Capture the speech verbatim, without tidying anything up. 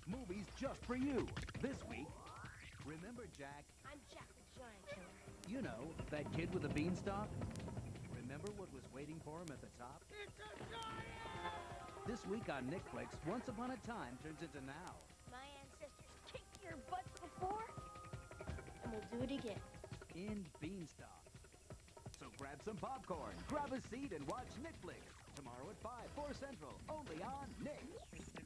Movies just for you. This week, remember Jack? I'm Jack the Giant Killer. You know, that kid with the beanstalk? Remember what was waiting for him at the top? It's a giant! This week on Nickflix, Once Upon a Time turns into now. My ancestors kicked your butts before, and we'll do it again. In Beanstalk. So grab some popcorn, grab a seat, and watch Nickflix. Tomorrow at five, four Central, only on Nick.